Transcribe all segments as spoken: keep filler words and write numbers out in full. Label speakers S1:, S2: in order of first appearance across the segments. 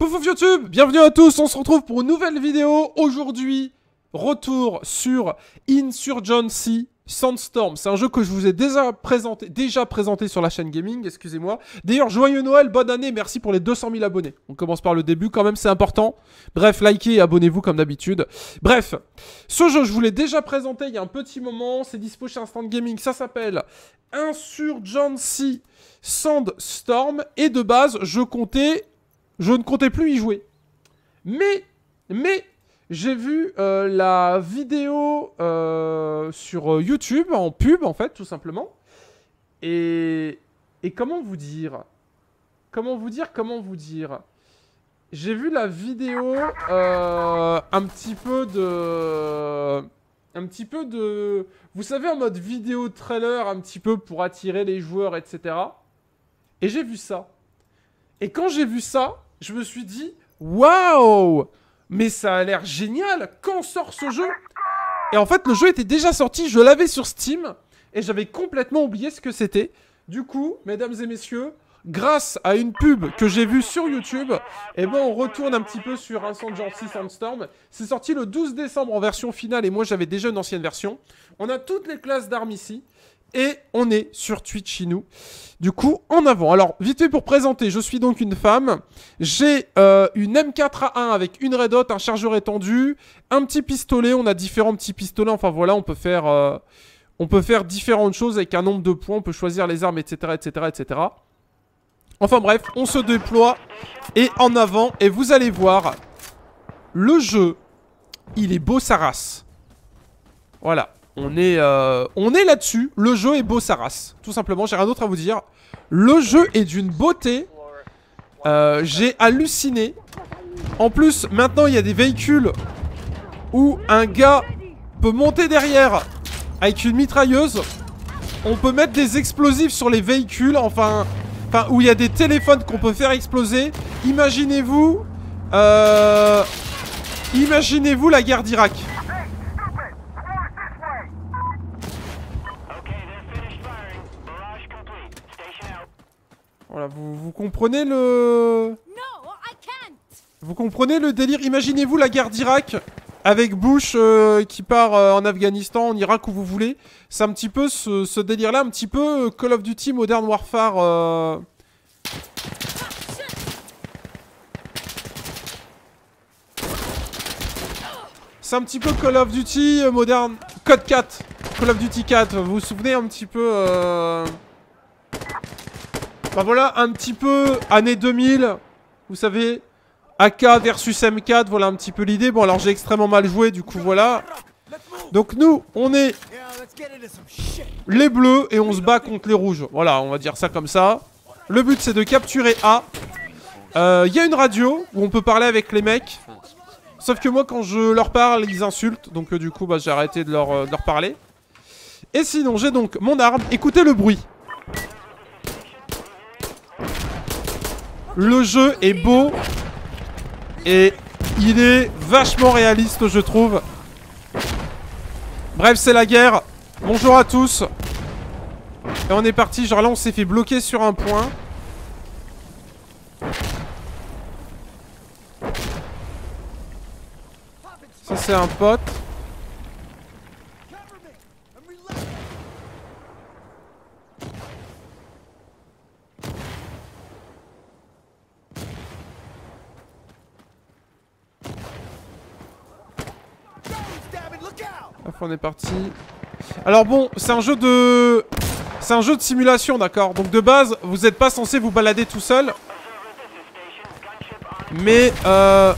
S1: Pouf pouf YouTube, bienvenue à tous, on se retrouve pour une nouvelle vidéo. Aujourd'hui, retour sur Insurgency Sandstorm. C'est un jeu que je vous ai déjà présenté, déjà présenté sur la chaîne gaming, excusez-moi. D'ailleurs, joyeux Noël, bonne année, merci pour les deux cent mille abonnés. On commence par le début quand même, c'est important. Bref, likez et abonnez-vous comme d'habitude. Bref, ce jeu, je vous l'ai déjà présenté il y a un petit moment. C'est dispo chez Instant Gaming, ça s'appelle Insurgency Sandstorm. Et de base, je comptais... Je ne comptais plus y jouer. Mais, mais, j'ai vu euh, la vidéo euh, sur YouTube, en pub en fait, tout simplement. Et, et comment vous dire Comment vous dire Comment vous dire J'ai vu la vidéo euh, un petit peu de... Un petit peu de... Vous savez, en mode vidéo trailer, un petit peu pour attirer les joueurs, et cetera. Et j'ai vu ça. Et quand j'ai vu ça, je me suis dit, waouh, mais ça a l'air génial, quand sort ce jeu? Et en fait, le jeu était déjà sorti, je l'avais sur Steam, et j'avais complètement oublié ce que c'était. Du coup, mesdames et messieurs, grâce à une pub que j'ai vue sur YouTube, eh ben on retourne un petit peu sur Insurgency Sandstorm. C'est sorti le douze décembre en version finale, et moi j'avais déjà une ancienne version. On a toutes les classes d'armes ici. Et on est sur Twitch chez nous. Du coup, en avant. Alors, vite fait pour présenter, je suis donc une femme. J'ai euh, une M quatre A un avec une red dot, un chargeur étendu, un petit pistolet. On a différents petits pistolets. Enfin voilà, on peut faire, euh, on peut faire différentes choses avec un nombre de points. On peut choisir les armes, et cetera, et cetera, et cetera. Enfin bref, on se déploie et en avant. Et vous allez voir, le jeu, il est beau sa race. Voilà. On est, euh, on est là-dessus. Le jeu est beau sa race. Tout simplement, j'ai rien d'autre à vous dire. Le jeu est d'une beauté. Euh, j'ai halluciné. En plus, maintenant, il y a des véhicules où un gars peut monter derrière avec une mitrailleuse. On peut mettre des explosifs sur les véhicules. Enfin, enfin où il y a des téléphones qu'on peut faire exploser. Imaginez-vous... Euh, Imaginez-vous la guerre d'Irak. Voilà, vous, vous comprenez le... Vous comprenez le délire? Imaginez-vous la guerre d'Irak avec Bush euh, qui part euh, en Afghanistan, en Irak, où vous voulez. C'est un petit peu ce, ce délire-là, un petit peu Call of Duty Modern Warfare. Euh... C'est un petit peu Call of Duty Modern... Code quatre. Call of Duty quatre. Vous vous souvenez un petit peu... Euh... Bah voilà, un petit peu année deux mille, vous savez, A K versus M quatre, voilà un petit peu l'idée. Bon alors j'ai extrêmement mal joué, du coup voilà. Donc nous, on est les bleus et on se bat contre les rouges. Voilà, on va dire ça comme ça. Le but c'est de capturer A. Il euh, y a une radio où on peut parler avec les mecs. Sauf que moi quand je leur parle, ils insultent. Donc euh, du coup bah, j'ai arrêté de leur, euh, de leur parler. Et sinon j'ai donc mon arme, écoutez le bruit. Le jeu est beau et il est vachement réaliste, je trouve. Bref, c'est la guerre. Bonjour à tous. Et on est parti. Genre là, on s'est fait bloquer sur un point. Ça, c'est un pote. Hop, on est parti. Alors bon, c'est un jeu de... C'est un jeu de simulation, d'accord. Donc de base, vous n'êtes pas censé vous balader tout seul. Mais euh...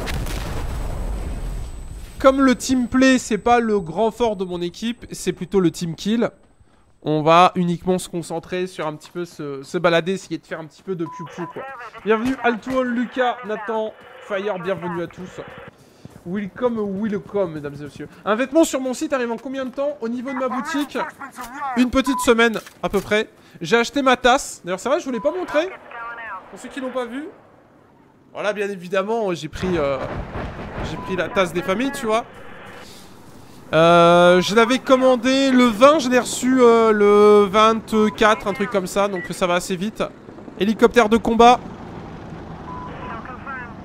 S1: comme le team play, c'est pas le grand fort de mon équipe, c'est plutôt le team kill. On va uniquement se concentrer sur un petit peu se, se balader, essayer de faire un petit peu de piou-piou, quoi. Bienvenue Altool, Lucas, Nathan, Fire, bienvenue à tous. Welcome, welcome, mesdames et messieurs. Un vêtement sur mon site arrive en combien de temps? Au niveau de ma boutique, une petite semaine, à peu près. J'ai acheté ma tasse. D'ailleurs, c'est vrai, je vous l'ai pas montré. Pour ceux qui l'ont pas vu. Voilà, bien évidemment, j'ai pris, euh, j'ai pris la tasse des familles, tu vois. Euh, je l'avais commandé le vingt, je l'ai reçu euh, le vingt-quatre, un truc comme ça, donc ça va assez vite. Hélicoptère de combat.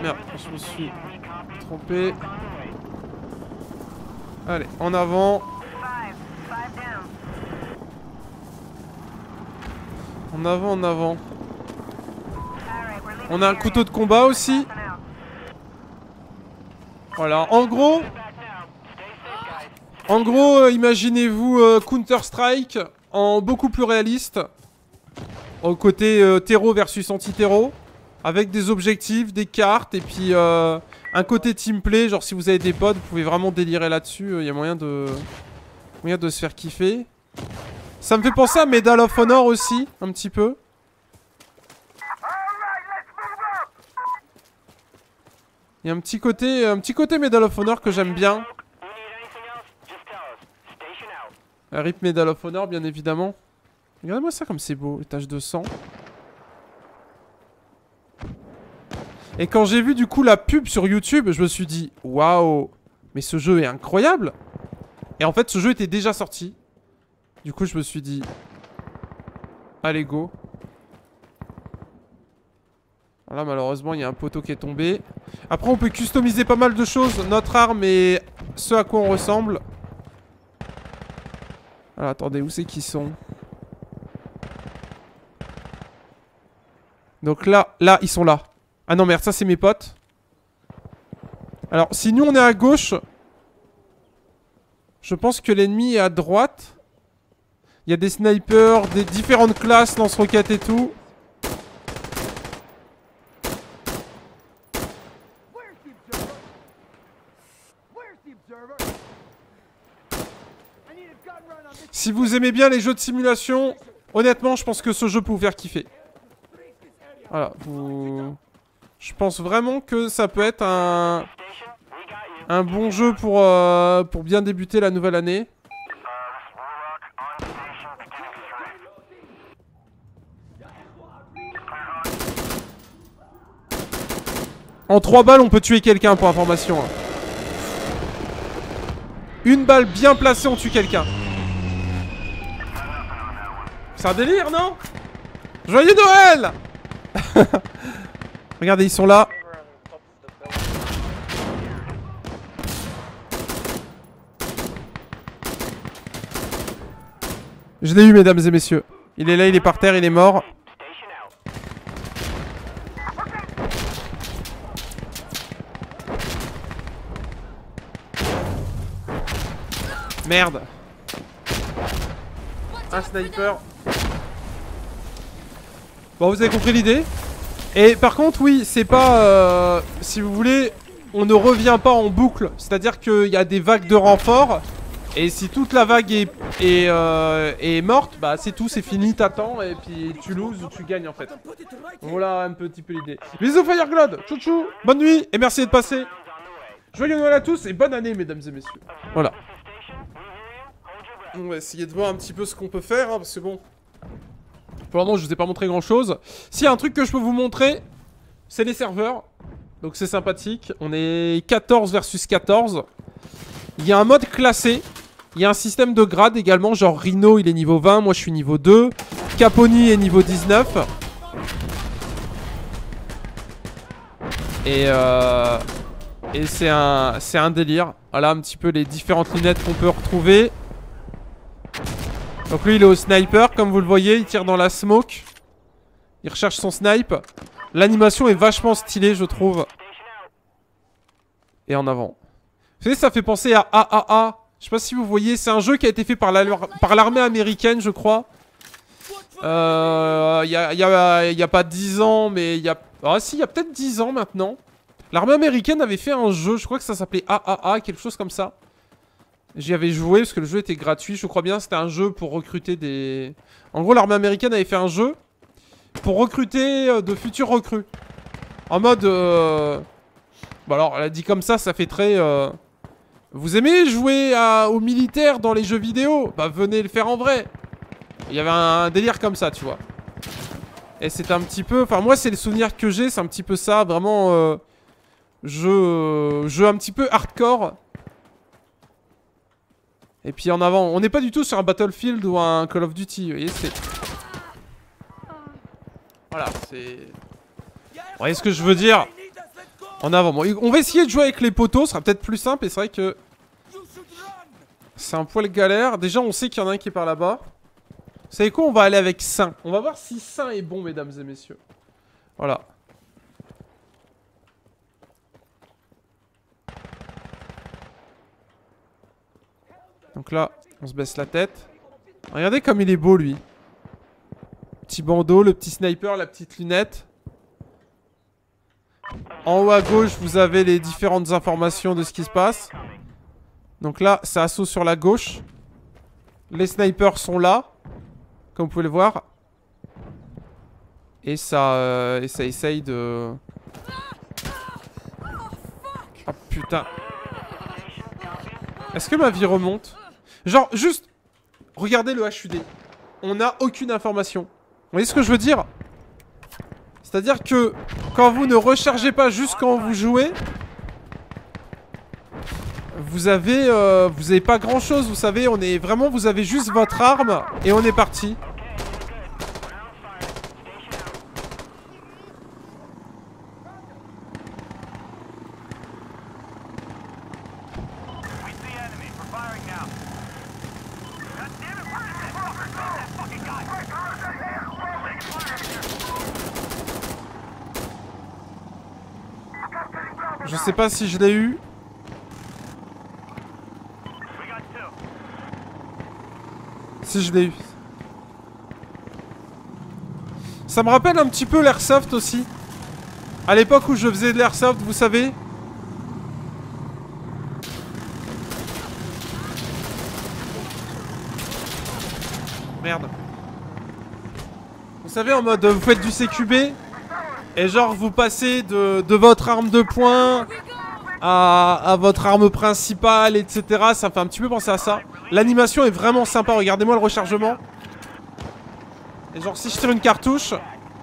S1: Merde, je me suis trompé. Allez, en avant. En avant, en avant. On a un couteau de combat aussi. Voilà, en gros... En gros, euh, imaginez-vous euh, Counter-Strike en beaucoup plus réaliste. Au côté euh, terreau versus anti-terreau. Avec des objectifs, des cartes et puis euh, un côté teamplay. Genre si vous avez des potes, vous pouvez vraiment délirer là-dessus. Il euh, y a moyen de... moyen de se faire kiffer. Ça me fait penser à Medal of Honor aussi, un petit peu. Il y a un petit côté, un petit côté Medal of Honor que j'aime bien. R I P Medal of Honor, bien évidemment. Regardez-moi ça comme c'est beau, les taches de sang. Et quand j'ai vu du coup la pub sur YouTube, je me suis dit, waouh, mais ce jeu est incroyable. Et en fait, ce jeu était déjà sorti. Du coup, je me suis dit, allez go. Là, malheureusement, il y a un poteau qui est tombé. Après, on peut customiser pas mal de choses. Notre arme et ce à quoi on ressemble. Alors, attendez, où c'est qu'ils sont? Donc là, là, ils sont là. Ah non, merde, ça, c'est mes potes. Alors, si nous, on est à gauche, je pense que l'ennemi est à droite. Il y a des snipers, des différentes classes, lance-roquettes et tout. Si vous aimez bien les jeux de simulation, honnêtement, je pense que ce jeu peut vous faire kiffer. Voilà, vous... Je pense vraiment que ça peut être un... Un bon jeu pour, euh, pour bien débuter la nouvelle année. En trois balles, on peut tuer quelqu'un, pour information. Une balle bien placée, on tue quelqu'un. C'est un délire, non? Joyeux Noël! Regardez, ils sont là. Je l'ai eu, mesdames et messieurs. Il est là, il est par terre, il est mort. Merde. Un sniper. Bon, vous avez compris l'idée. Et par contre, oui, c'est pas... Euh, si vous voulez, on ne revient pas en boucle. C'est-à-dire qu'il y a des vagues de renforts. Et si toute la vague est, est, euh, est morte, bah c'est tout, c'est fini, t'attends. Et puis tu loses ou tu gagnes en fait. Voilà un petit peu l'idée. Bisous Fireglode, chouchou, bonne nuit et merci d'être passé. Joyeux Noël à tous et bonne année mesdames et messieurs. Voilà. On va essayer de voir un petit peu ce qu'on peut faire, hein, parce que bon... Pour le moment, je vous ai pas montré grand chose. S'il y a un truc que je peux vous montrer, c'est les serveurs. Donc c'est sympathique. On est quatorze versus quatorze. Il y a un mode classé. Il y a un système de grade également. Genre Rhino, il est niveau vingt. Moi, je suis niveau deux. Caponi est niveau dix-neuf. Et euh... Et c'est un... c'est un délire. Voilà un petit peu les différentes lunettes qu'on peut retrouver. Donc lui il est au sniper, comme vous le voyez, il tire dans la smoke. Il recherche son snipe. L'animation est vachement stylée je trouve. Et en avant. Vous savez ça fait penser à A A A. Je sais pas si vous voyez, c'est un jeu qui a été fait par la, par l'armée américaine je crois. Euh... Il y a, y a, y a pas dix ans mais il y a... Ah si, il y a peut-être dix ans maintenant. L'armée américaine avait fait un jeu, je crois que ça s'appelait A A A, quelque chose comme ça. J'y avais joué parce que le jeu était gratuit, je crois bien c'était un jeu pour recruter des... En gros l'armée américaine avait fait un jeu pour recruter euh, de futurs recrues. En mode... Euh... Bon alors elle a dit comme ça, ça fait très... Euh... Vous aimez jouer à... aux militaires dans les jeux vidéo? Bah venez le faire en vrai. Il y avait un, un délire comme ça tu vois. Et c'était un petit peu... Enfin moi c'est les souvenirs que j'ai, c'est un petit peu ça, vraiment... Euh... Jeu... Jeu un petit peu hardcore. Et puis en avant, on n'est pas du tout sur un Battlefield ou un Call of Duty, vous voyez, c'est... Voilà, c'est... Vous voyez ce que je veux dire? En avant. Bon, on va essayer de jouer avec les poteaux, ce sera peut-être plus simple. Et c'est vrai que c'est un poil galère. Déjà, on sait qu'il y en a un qui est par là-bas. Vous savez quoi? On va aller avec Saint. On va voir si Saint est bon, mesdames et messieurs. Voilà. Donc là, on se baisse la tête. Regardez comme il est beau, lui. Petit bandeau, le petit sniper, la petite lunette. En haut à gauche, vous avez les différentes informations de ce qui se passe. Donc là, c'est assaut sur la gauche. Les snipers sont là, comme vous pouvez le voir. Et ça, euh, et ça essaye de... Ah putain. Est-ce que ma vie remonte? Genre, juste... Regardez le H U D. On n'a aucune information. Vous voyez ce que je veux dire? C'est-à-dire que quand vous ne rechargez pas juste quand vous jouez, vous avez, euh, vous avez pas grand-chose. Vous savez, on est vraiment, vous avez juste votre arme et on est parti. Je sais pas si je l'ai eu. Si je l'ai eu. Ça me rappelle un petit peu l'airsoft aussi. À l'époque où je faisais de l'airsoft, vous savez. Merde. Vous savez, en mode, vous faites du C Q B. Et genre vous passez de, de votre arme de poing à, à votre arme principale, et cetera. Ça me fait un petit peu penser à ça. L'animation est vraiment sympa, regardez-moi le rechargement. Et genre si je tire une cartouche,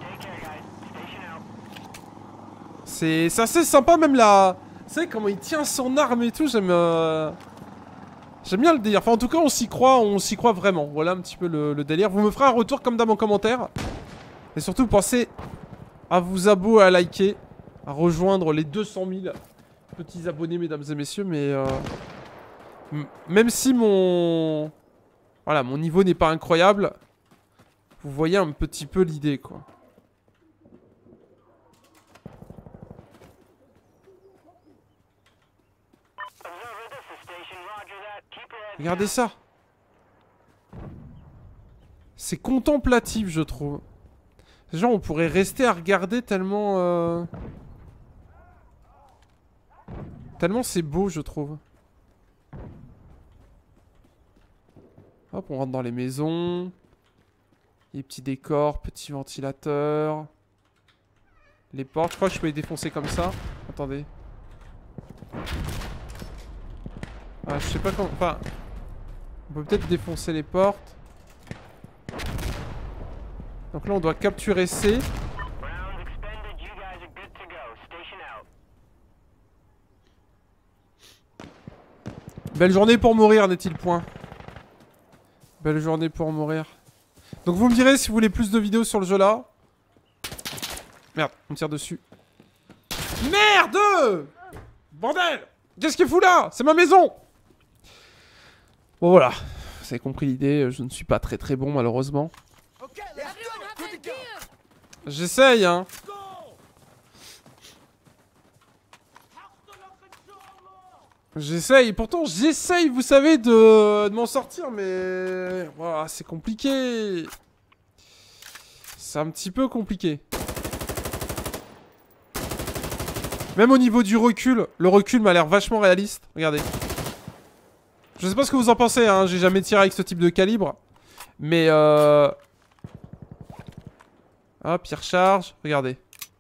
S1: c'est assez sympa, même la... Vous savez comment il tient son arme et tout, j'aime... Euh... J'aime bien le délire, enfin en tout cas on s'y croit, on s'y croit vraiment. Voilà un petit peu le, le délire. Vous me ferez un retour comme dans mon commentaire. Et surtout pensez... à vous abonner, à liker, à rejoindre les deux cent mille petits abonnés, mesdames et messieurs, mais euh, même si mon voilà, mon niveau n'est pas incroyable, vous voyez un petit peu l'idée, quoi. Regardez ça. C'est contemplatif, je trouve. Genre on pourrait rester à regarder tellement... Euh... Tellement c'est beau, je trouve. Hop, on rentre dans les maisons. Les petits décors, petits ventilateurs. Les portes, je crois que je peux les défoncer comme ça. Attendez. Ah, je sais pas comment... Enfin... On peut peut-être défoncer les portes. Donc là on doit capturer C. Belle journée pour mourir, n'est-il point? Belle journée pour mourir. Donc vous me direz si vous voulez plus de vidéos sur le jeu là. Merde, on me tire dessus. Merde! Bordel! Qu'est-ce qu'il fout là? C'est ma maison! Bon voilà, vous avez compris l'idée, je ne suis pas très très bon malheureusement. J'essaye, hein. J'essaye, pourtant j'essaye, vous savez, de, de m'en sortir, mais... Voilà, c'est compliqué. C'est un petit peu compliqué. Même au niveau du recul, le recul m'a l'air vachement réaliste. Regardez. Je sais pas ce que vous en pensez, hein, j'ai jamais tiré avec ce type de calibre. Mais euh... Hop, il recharge, regardez.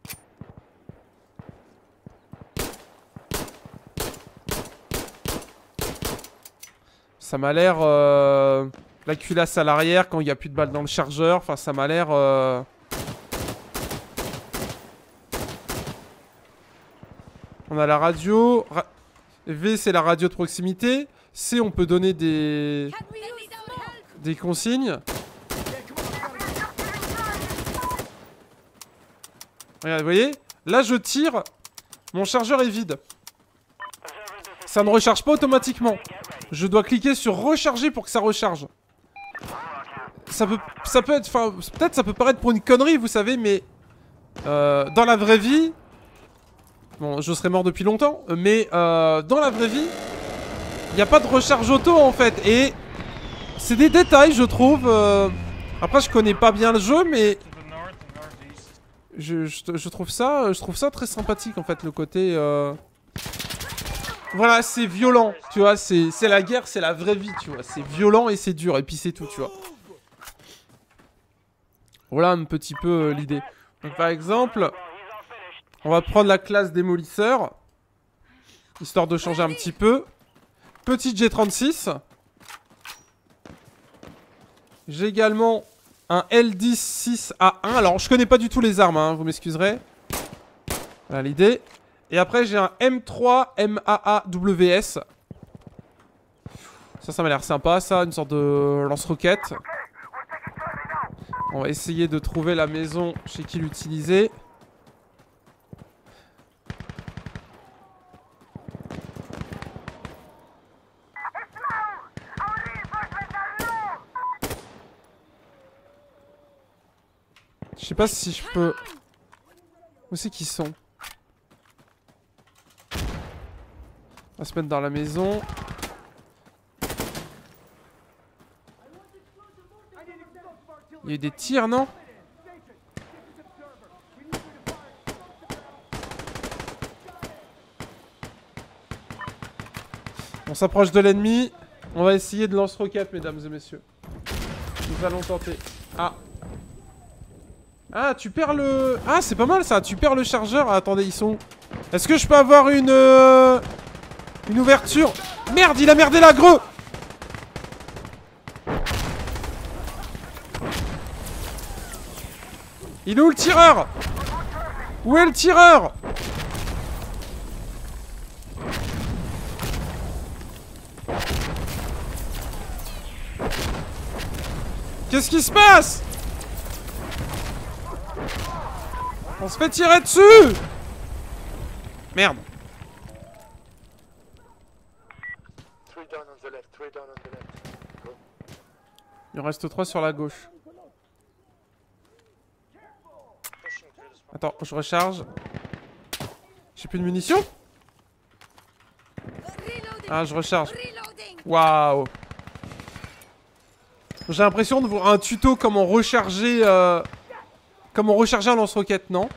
S1: Ça m'a l'air... Euh... La culasse à l'arrière quand il n'y a plus de balles dans le chargeur. Enfin, ça m'a l'air... Euh... On a la radio. Ra... V, c'est la radio de proximité. C, on peut donner des... Des consignes. Regardez, vous voyez? Là, je tire. Mon chargeur est vide. Ça ne recharge pas automatiquement. Je dois cliquer sur recharger pour que ça recharge. Ça peut, ça peut être, enfin, peut-être ça peut paraître pour une connerie, vous savez, mais euh, dans la vraie vie, bon, je serais mort depuis longtemps, mais euh, dans la vraie vie, il n'y a pas de recharge auto en fait, et c'est des détails, je trouve. Euh, après, je connais pas bien le jeu, mais je, je, je trouve ça, je trouve ça très sympathique en fait, le côté. Euh... Voilà, c'est violent, tu vois, c'est la guerre, c'est la vraie vie, tu vois, c'est violent et c'est dur, et puis c'est tout, tu vois. Voilà un petit peu euh, l'idée. Donc par exemple, on va prendre la classe démolisseur, histoire de changer un petit peu. Petit G trente-six. J'ai également un L dix six A un. Alors je connais pas du tout les armes, hein, vous m'excuserez. Voilà l'idée. Et après j'ai un M trois M A A W S. Ça, ça m'a l'air sympa, ça, une sorte de lance-roquette. On va essayer de trouver la maison chez qui l'utiliser. Je sais pas si je peux... Où c'est qu'ils sont? On va se mettre dans la maison. Il y a eu des tirs, non? On s'approche de l'ennemi. On va essayer de lance-roquette, mesdames et messieurs. Nous allons tenter. Ah. Ah, tu perds le... Ah, c'est pas mal ça. Tu perds le chargeur. Ah, attendez, ils sont... Est-ce que je peux avoir une... Euh... Une ouverture? Merde, il a merdé la greu. Il est où le tireur? Où est le tireur? Qu'est-ce qui se passe? On se fait tirer dessus. Merde. Il en reste trois sur la gauche. Attends, je recharge. J'ai plus de munitions? Ah, je recharge. Waouh. J'ai l'impression de voir un tuto comment recharger... Euh... Comment recharger un lance-roquette, non?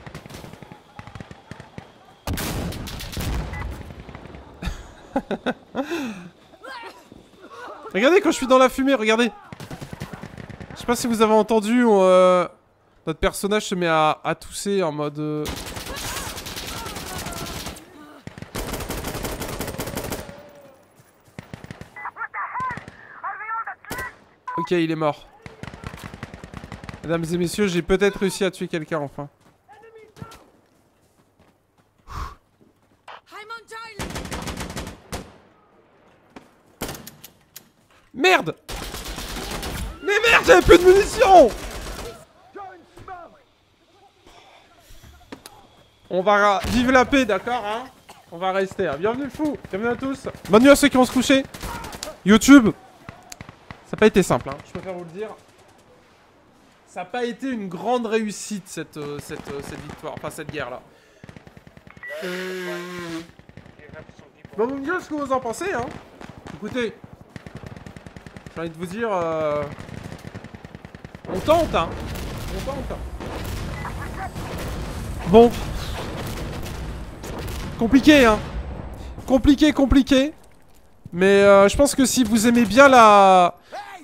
S1: Regardez quand je suis dans la fumée, regardez. Je sais pas si vous avez entendu, euh, notre personnage se met à, à tousser en mode... Euh... Ok, il est mort. Mesdames et messieurs, j'ai peut-être réussi à tuer quelqu'un enfin. Merde! Mais merde, j'avais plus de munitions! On va vivre la paix, d'accord, hein? On va rester, hein. Bienvenue le fou, bienvenue à tous. Bonne nuit à ceux qui vont se coucher. YouTube, ça n'a pas été simple, hein, je préfère vous le dire. Ça n'a pas été une grande réussite, cette, euh, cette, euh, cette victoire, enfin cette guerre-là. Euh... Bon, vous me direz ce que vous en pensez, hein. Écoutez, j'ai envie de vous dire... Euh... On tente, hein. On tente. Bon. Compliqué, hein. Compliqué, compliqué. Mais euh, je pense que si vous aimez bien la...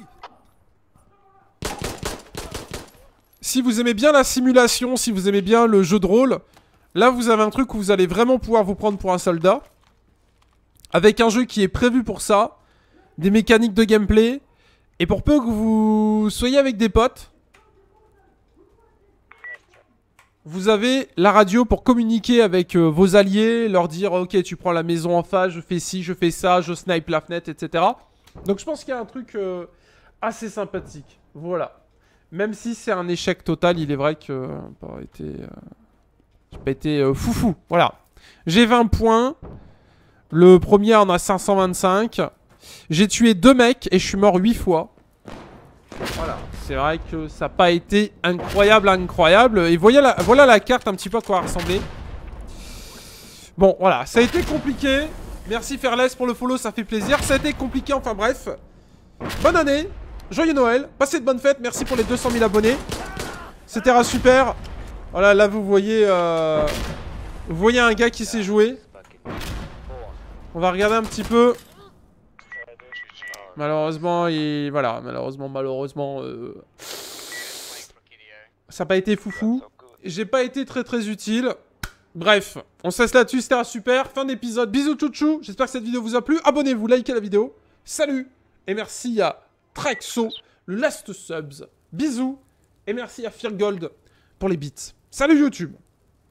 S1: Si vous aimez bien la simulation, si vous aimez bien le jeu de rôle, là vous avez un truc où vous allez vraiment pouvoir vous prendre pour un soldat. Avec un jeu qui est prévu pour ça. Des mécaniques de gameplay. Et pour peu que vous soyez avec des potes, vous avez la radio pour communiquer avec euh, vos alliés, leur dire ok tu prends la maison en face, je fais ci, je fais ça, je snipe la fenêtre, et cetera. Donc je pense qu'il y a un truc euh, assez sympathique. Voilà. Même si c'est un échec total, il est vrai que euh, j'ai pas été, euh, j'ai pas été euh, foufou. Voilà. J'ai vingt points. Le premier en a cinq cent vingt-cinq. J'ai tué deux mecs et je suis mort huit fois. Voilà. C'est vrai que ça n'a pas été incroyable, incroyable. Et voyez la, voilà la carte un petit peu à quoi elle ressemblait. Bon, voilà. Ça a été compliqué. Merci Fairless pour le follow, ça fait plaisir. Ça a été compliqué, enfin bref. Bonne année. Joyeux Noël. Passez de bonnes fêtes. Merci pour les deux cent mille abonnés. C'était super. Voilà, là vous voyez... Euh... Vous voyez un gars qui s'est joué. On va regarder un petit peu. Malheureusement, il... Voilà, malheureusement, malheureusement... Euh... Ça n'a pas été foufou. J'ai pas été très très utile. Bref, on se laisse là-dessus, c'était super. Fin d'épisode, bisous chouchou. J'espère que cette vidéo vous a plu. Abonnez-vous, likez la vidéo. Salut. Et merci à Trexo, le Last Subs. Bisous. Et merci à Firgold pour les bits. Salut YouTube.